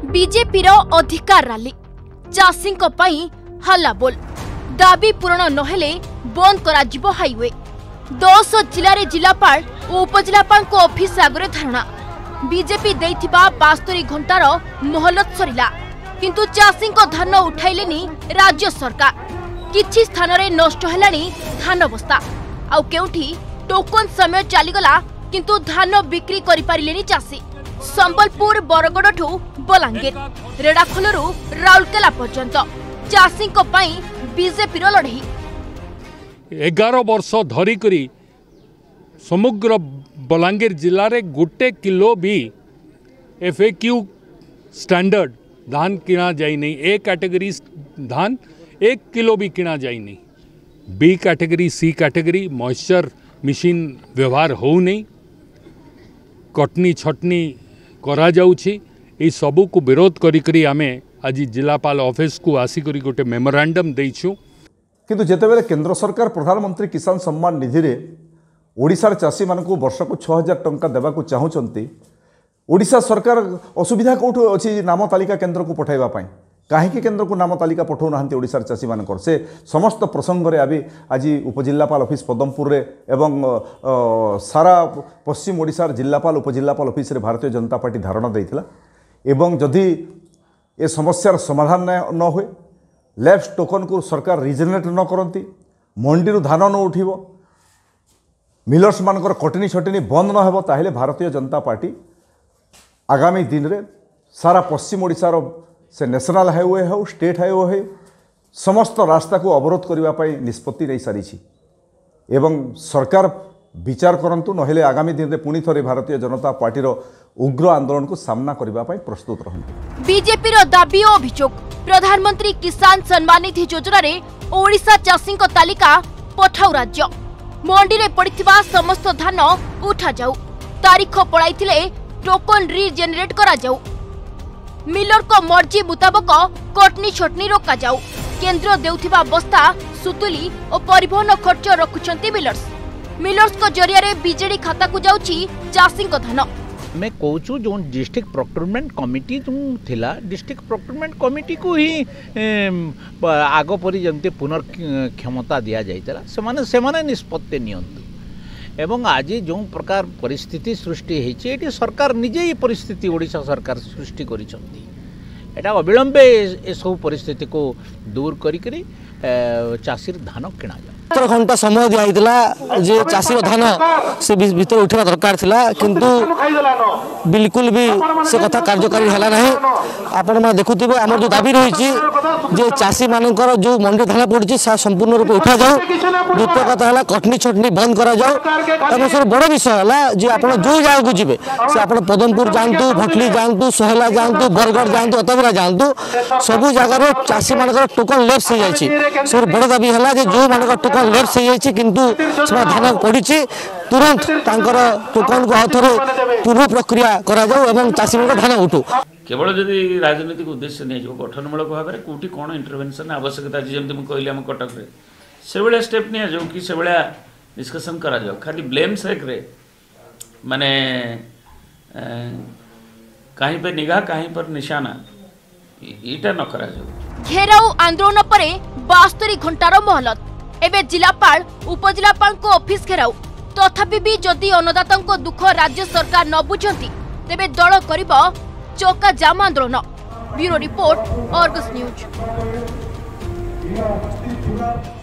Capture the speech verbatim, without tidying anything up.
BJP रो अधिकार rally चाषी हल्ला बोल दाबी पूरण नहेले बंद करा हाईवे दस जिले जिलापाल और उपजिलापाल ऑफिस आगे धारणा बीजेपी देइथिबा बास्तरी घंटार मोहलत सरिला किंतु चाषी धान उठाइलेनी राज्य सरकार किछि स्थान रे नष्ट हेलानी धान बस्ता आउ केउठी टोकन समय चलीगला किंतु धान बिक्री करि पारिलेनी चाषी संबलपुर बरगड़ ठू बलांगीर रेड़ाखोलू राउरकेला पर्यंत चाषी बीजेपी लड़ई एगार वर्ष धरिकी समग्र बलांगीर जिले में गोटे किलो भी एफएक्यू स्टैंडर्ड धान किना जाई नहीं। ए कैटेगरी धान एक किलो भी किना जाई नहीं। B category C category moisture machine व्यवहार हो नहीं। कटनी छटनी करा जाउछि ए सबू को विरोध करी आमे आज जिलापाल ऑफिस को आसिक गोटे मेमोरांडम देइछु। किंतु जेतेबेले केंद्र सरकार प्रधानमंत्री किसान सम्मान निधि रे ओडिशार चाषी मानकु वर्ष को छह हजार टंका देवा को चाहुचंती ओडिशा सरकार असुविधा कोठो अछि नाम तालिका केंद्र को पठाइबा पई काहेकि केंद्र को नाम तालिका पठाउ नाहंती ओडिशार चाषी मानकर से समस्त प्रसंग रे आबि आज उपजिल्लापाल ऑफिस पदमपुर रे एवं सारा पश्चिम ओडिशार जिल्लापाल उपजिल्लापाल ऑफिस रे भारतीय जनता पार्टी धारणा देइथिला एवं जदि ए समस्यार समाधान न हुए लैप्स टोकन को सरकार रिजेनेट न करती मंडी रु धान न उठिबो मिलर्स मानकर कटनी छटनी बंद न हेबो ताहेले भारतीय जनता पार्टी आगामी दिन रे सारा पश्चिम ओडिशार से नेशनल हाईवे हो स्टेट हाईवे हो समस्त रास्ता को अवरोध करने निष्पत्ति नहीं सारी एवं सरकार विचार करंतु नहेले आगामी दिन में पुणी थे भारतीय जनता पार्टी उग्र आंदोलन को सामना करने प्रस्तुत रहंतु। बीजेपी रो दाबी और अभियोग प्रधानमंत्री किसान सम्मान निधि योजना रे ओडिशा चाषी तालिका पठाउ राज्य मंडी रे पड़िथिबा समस्त धान उठा जाऊ तारीख पड़ाइथिले टोकन रिजेनेरेट करा जाऊ मिलर को मर्जी मुताबक कटनी छटनी रोका जाऊ केंद्र देउथिबा बस्ता सुतुली और परिवहन खर्च रखुछंती मिलर्स मिलर्स को जरिया रे बीजेडी खाता को जाउची चाषी को धान मैं कहूँ जो डिस्ट्रिक्ट प्रोक्योरमेंट कमिटी जो थिला डिस्ट्रिक्ट प्रोक्योरमेंट कमिटी को ही आग परी जमती पुनर्क्षमता दि जाइला से से निष्पत्ति नियंतु एवं आज जो प्रकार परिस्थिति सृष्टि होती सरकार निजे ही परिस्थिति ओडिशा सरकार सृष्टि करिसंती एटा अविलंबे ए सब परिस्थिति को दूर करी चाषी धान किना जाए सतर घंटा समय दिखाई जे चाषी धान से भीतर उठा दरकार थिला किंतु बिल्कुल भी से कथा कार्यकारी है ना। आपण मैं देखुवे आम जो दाबी रही जे चाषी मानकर जो मंडी धान पड़ी संपूर्ण रूप उठा जाओ द्वितीय कथा है कटनी छटनी बंद करा जाओ और सब बड़ विषय है जे आप जो जगह को जी से आप पदमपुर जातु भटली जातु सोहला जातु बरगढ़ जातु अतबरा जातु सबू जगार चाषी मानकर टोकन लेप्स हो जाए सब बड़ दाबी है जो मान टोकन लेप्स हो किंतु धान पड़ी तुरंत टोकन को आउे पूर्व प्रक्रिया करा जाऊ चाषी मान धान उठू केवल जदि राजनीतिक उद्देश्य नहीं गठनमूलक भाव में कौटी कौन इंटरवेंशन आवश्यकता जमी मुझे कहली आम कटक रे से भाया स्टेप नि जाऊ कि से भाया डिस्कसन करा जाओ खाली ब्लेम सेक रे माने कहीं पर निगाह कहीं पर निशाना इटा न करा जाओ। घेराऊ आंदोलन परे बास्तरी घंटार मोहलत एवं जिलापाल उपजिलापाल को ऑफिस घेराऊ तथापि भी जदि अन्नदाता दुख राज्य सरकार न बुझती तेबे दल करिबो चौका जाम आंदोलन। Bureau report Argus news.